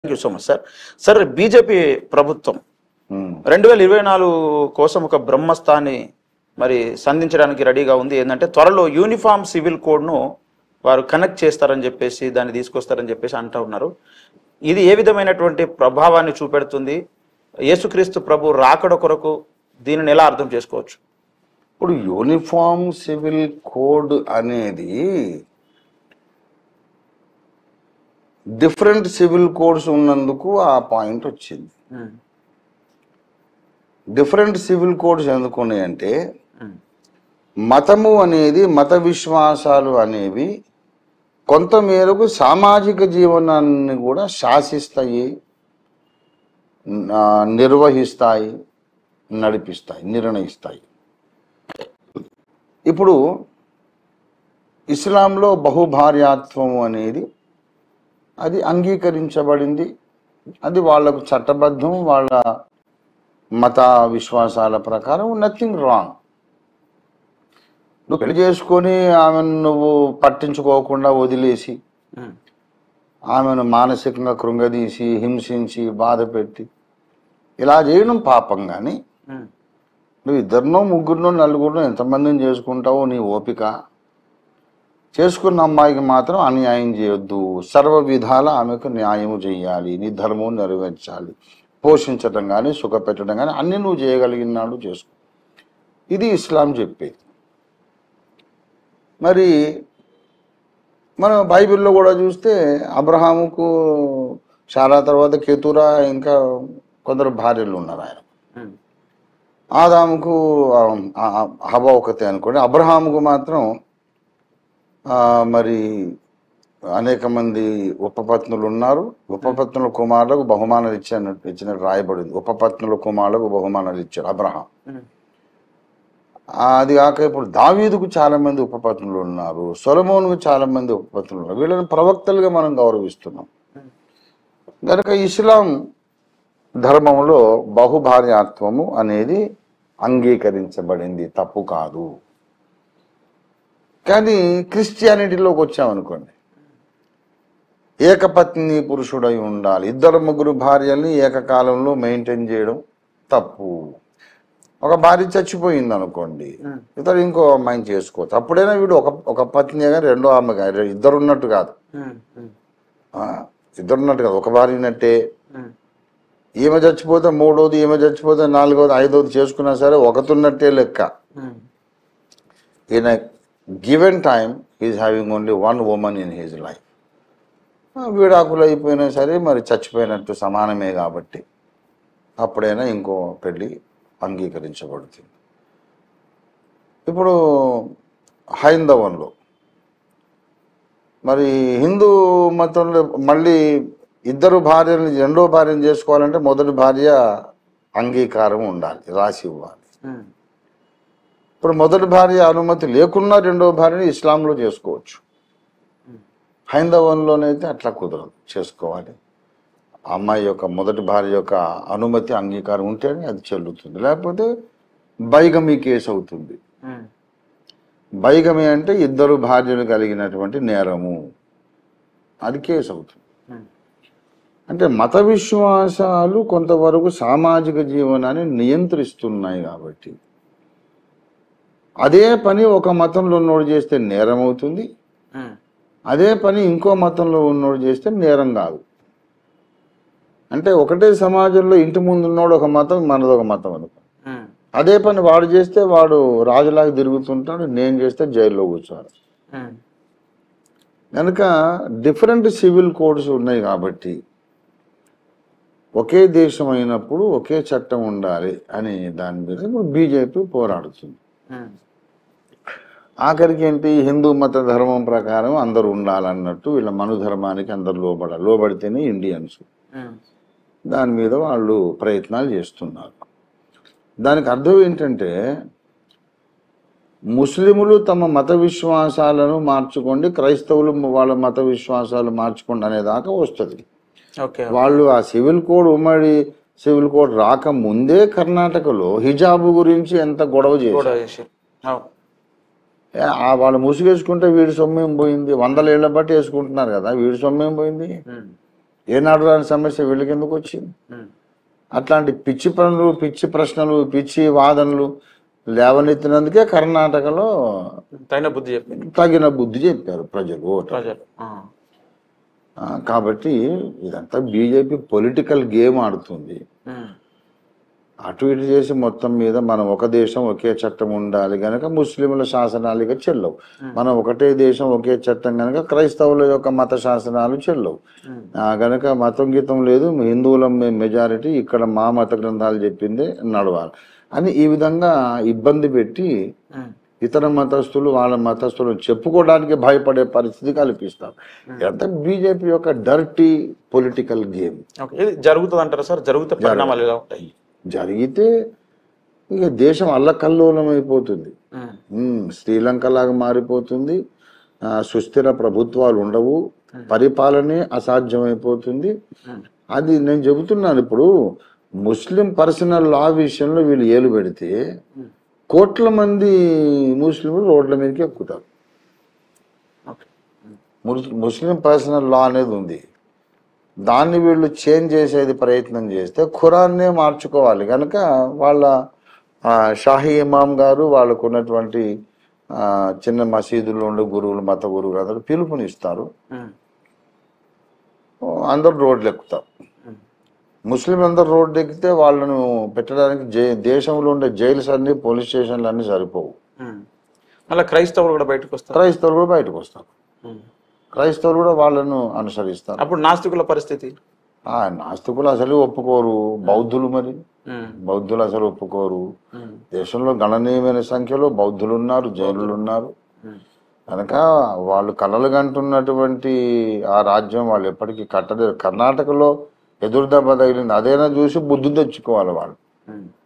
Thank you so much sir. Sir BJP ప్రభుత్వం 2024 కోసం ఒక బ్రహ్మస్థాన్ని మరి సంధించడానికి రెడీగా ఉంది. ఏంటంటే త్వరలో యూనిఫామ్ సివిల్ కోడ్ను వారు కనెక్ట్ చేస్తారని చెప్పేసి దాన్ని తీసుకొస్తారని చెప్పేసి అంటూ ఉన్నారు. ఇది ఏ విధమైనటువంటి ప్రభావాన్ని చూపెడుతుంది? యేసుక్రీస్తు ప్రభు రాకడ కొరకు దీనిని ఎలా అర్థం చేసుకోవచ్చు? ఇప్పుడు యూనిఫామ్ సివిల్ కోడ్ అనేది డిఫరెంట్ సివిల్ కోడ్స్ ఉన్నందుకు ఆ పాయింట్ వచ్చింది. డిఫరెంట్ సివిల్ కోడ్స్ ఎందుకు ఉన్నాయంటే మతము అనేది, మత విశ్వాసాలు అనేవి కొంత మేరకు సామాజిక జీవనాన్ని కూడా శాసిస్తాయి, నిర్వహిస్తాయి, నడిపిస్తాయి, నిర్ణయిస్తాయి. ఇప్పుడు ఇస్లాంలో బహుభార్యాత్వం అనేది అది అంగీకరించబడింది. అది వాళ్ళకు చట్టబద్ధం, వాళ్ళ మత విశ్వాసాల ప్రకారం. Nothing wrong. నువ్వు పెళ్లి చేసుకొని ఆమెను నువ్వు పట్టించుకోకుండా వదిలేసి ఆమెను మానసికంగా కృంగదీసి, హింసించి, బాధ పెట్టి ఇలా చేయడం పాపం. కానీ నువ్వు ఇద్దరినో, ముగ్గురునో, నలుగురినో ఎంతమందిని చేసుకుంటావో నీ ఓపిక. చేసుకున్న అమ్మాయికి మాత్రం అన్యాయం చేయొద్దు. సర్వ విధాల ఆమెకు న్యాయము చేయాలి, నీ ధర్మం నెరవేర్చాలి. పోషించడం కానీ, సుఖపెట్టడం కానీ అన్నీ నువ్వు చేయగలిగినాడు చేసుకో. ఇది ఇస్లాం చెప్పేది. మరి మనం బైబిల్లో కూడా చూస్తే అబ్రహాముకు చాలా తర్వాత కేతురా ఇంకా కొందరు భార్యలు ఉన్నారు. ఆయన ఆదాముకు హవ్వ ఒకతే అనుకోండి. అబ్రహాముకు మాత్రం మరి అనేక మంది ఉపపత్నులు ఉన్నారు. ఉపపత్నుల కుమారులకు బహుమానాలు ఇచ్చినట్టు రాయబడింది. ఉపపత్నుల కుమారులకు బహుమానాలు ఇచ్చారు అబ్రహాం. అది కాక ఇప్పుడు దావీదుకు చాలా మంది ఉపపత్నులు ఉన్నారు, సొలొమోనుకు చాలా మంది ఉపపత్నులు ఉన్నారు. వీళ్ళని ప్రవక్తలుగా మనం గౌరవిస్తున్నాం. కనుక ఇస్లాం ధర్మంలో బహుభార్యాత్వము అనేది అంగీకరించబడింది, తప్పు కాదు. కానీ క్రిస్టియానిటీలోకి వచ్చామనుకోండి, ఏకపత్ని పురుషుడై ఉండాలి, ఇద్దరు ముగ్గురు భార్యల్ని ఏకకాలంలో మెయింటైన్ చేయడం తప్పు. ఒక భార్య చచ్చిపోయింది అనుకోండి, ఇతరు ఇంకో అమ్మాయిని చేసుకోవచ్చు. అప్పుడైనా వీడు ఒక పత్ని కానీ రెండో ఆమె కానీ, ఇద్దరున్నట్టు కాదు. ఇద్దరున్నట్టు కాదు, ఒక భార్యనట్టే. ఈమె చచ్చిపోతే మూడోది, ఈమె చచ్చిపోతే నాలుగోది, ఐదోది చేసుకున్నా సరే ఒకతున్నట్టే లెక్క. ఈయన given time is having only one women in his life. విడాకులు అయిపోయినా సరే మరి చచ్చిపోయినట్టు సమానమే కాబట్టి అప్పుడైనా ఇంకో పెళ్ళి అంగీకరించబడుతుంది. ఇప్పుడు హైందవంలో మరి హిందూ మతంలో మళ్ళీ ఇద్దరు భార్యని, రెండో భార్యను చేసుకోవాలంటే మొదటి భార్య అంగీకారం ఉండాలి, రాసి ఇవ్వాలి. ఇప్పుడు మొదటి భార్య అనుమతి లేకున్నా రెండో భార్యని ఇస్లాంలో చేసుకోవచ్చు. హైందవంలోనైతే అట్లా కుదరదు, చేసుకోవాలి. అమ్మాయి యొక్క మొదటి భార్య యొక్క అనుమతి, అంగీకారం ఉంటేనే అది చెల్లుతుంది. లేకపోతే బైగమీ కేసు అవుతుంది. బైగమీ అంటే ఇద్దరు భార్యలు కలిగినటువంటి నేరము, అది కేసు అవుతుంది. అంటే మత విశ్వాసాలు కొంతవరకు సామాజిక జీవనాన్ని నియంత్రిస్తున్నాయి కాబట్టి అదే పని ఒక మతంలో ఉన్నోడు చేస్తే నేరం అవుతుంది, అదే పని ఇంకో మతంలో ఉన్నోడు చేస్తే నేరం కాదు. అంటే ఒకటే సమాజంలో ఇంటి ముందు ఉన్నోడు ఒక మతం, మనదొక మతం అనుకో. అదే పని వాడు చేస్తే వాడు రాజులాగా తిరుగుతుంటాడు, నేను చేస్తే జైల్లో కూర్చోవాలి. కనుక డిఫరెంట్ సివిల్ కోడ్స్ ఉన్నాయి కాబట్టి ఒకే దేశం అయినప్పుడు ఒకే చట్టం ఉండాలి అని దాని మీద ఇప్పుడు బీజేపీ పోరాడుతుంది. ఆఖరికి ఏంటి, హిందూ మత ధర్మం ప్రకారం అందరూ ఉండాలన్నట్టు వీళ్ళ మను ధర్మానికి అందరు లోబడితేనే ఇండియన్స్. దాని మీద వాళ్ళు ప్రయత్నాలు చేస్తున్నారు. దానికి అర్థం ఏంటంటే ముస్లిములు తమ మత విశ్వాసాలను మార్చుకోండి, క్రైస్తవులు వాళ్ళ మత విశ్వాసాలు మార్చుకోండి అనేదాకా వస్తుంది. వాళ్ళు ఆ సివిల్ కోడ్, ఉమ్మడి సివిల్ కోడ్ రాకముందే కర్ణాటకలో హిజాబు గురించి ఎంత గొడవ చేశారు. వాళ్ళు ముసుగేసుకుంటే వీడి సొమ్మేం పోయింది, 100 ఏళ్ల బట్టి వేసుకుంటున్నారు కదా, వీడి సొమ్మేం పోయింది. ఏనాడు రాని సమస్య వీళ్ళకి ఎందుకు వచ్చింది? అట్లాంటి పిచ్చి పనులు, పిచ్చి ప్రశ్నలు, పిచ్చి వాదనలు లేవనెత్తినందుకే కర్ణాటకలో తగిన బుద్ధి చెప్పారు ప్రజలు, ఓటర్. కాబట్టి ఇదంతా బీజేపీ పొలిటికల్ గేమ్ ఆడుతుంది. అటు ఇటు చేసి మొత్తం మీద మనం ఒక దేశం ఒకే చట్టం ఉండాలి గనక ముస్లింల శాసనాలు ఇక చెల్లవు. మనం ఒకటే దేశం ఒకే చట్టం గనక క్రైస్తవుల యొక్క మత శాసనాలు చెల్లవు. గనక మతం గీతం లేదు, హిందువుల మెజారిటీ, ఇక్కడ మా మత గ్రంథాలు చెప్పింది నడవాలి అని ఈ విధంగా ఇబ్బంది పెట్టి ఇతర మతస్థులు వాళ్ళ మతస్థులు చెప్పుకోవడానికి భయపడే పరిస్థితి కల్పిస్తారు. ఇదంతా బీజేపీ యొక్క డర్టీ పొలిటికల్ గేమ్. జరుగుతుంది అంటారా సార్? జరిగితే పరిణామాలు ఎలా ఉంటాయి? జరిగితే ఇక దేశం అల్లకల్లోలం అయిపోతుంది, శ్రీలంక లాగా మారిపోతుంది, సుస్థిర ప్రభుత్వాలు ఉండవు, పరిపాలనే అసాధ్యమైపోతుంది. అది నేను చెబుతున్నాను. ఇప్పుడు ముస్లిం పర్సనల్ లా విషయంలో వీళ్ళు ఏలు పెడితే కోట్ల మంది ముస్లింలు రోడ్ల మీదకి ఎక్కుతారు. ముస్లిం పర్సనల్ లా అనేది ఉంది, దాన్ని వీళ్ళు చేంజ్ చేసేది ప్రయత్నం చేస్తే ఖురాన్నే మార్చుకోవాలి కనుక వాళ్ళ షాహీ ఇమాం గారు వాళ్ళకు ఉన్నటువంటి చిన్న మసీదుల్లో ఉండే గురువులు, మత గురువులు అందరూ పిలుపునిస్తారు, అందరూ రోడ్లు ఎక్కుతారు. ముస్లిం అందరు రోడ్డు ఎక్కితే వాళ్ళను పెట్టడానికి దేశంలో ఉండే జైల్స్ అన్ని, పోలీస్ స్టేషన్లు అన్ని సరిపోవు. మళ్ళీ క్రైస్తవులు కూడా బయటకు వస్తారు. క్రైస్తవులు కూడా వాళ్ళను అనుసరిస్తారు. అప్పుడు నాస్తికుల పరిస్థితి? నాస్తికులు అసలు ఒప్పుకోరు. బౌద్ధులు మరి బౌద్ధులు అసలు ఒప్పుకోరు. దేశంలో గణనీయమైన సంఖ్యలో బౌద్ధులు ఉన్నారు, జైనులు ఉన్నారు. కనుక వాళ్ళు కలలు కంటున్నటువంటి ఆ రాజ్యం వాళ్ళు ఎప్పటికీ కట్టలేరు. కర్ణాటకలో ఎదురుదెబ్బ తగిలింది, అదైనా చూసి బుద్ధి తెచ్చుకోవాలి వాళ్ళు.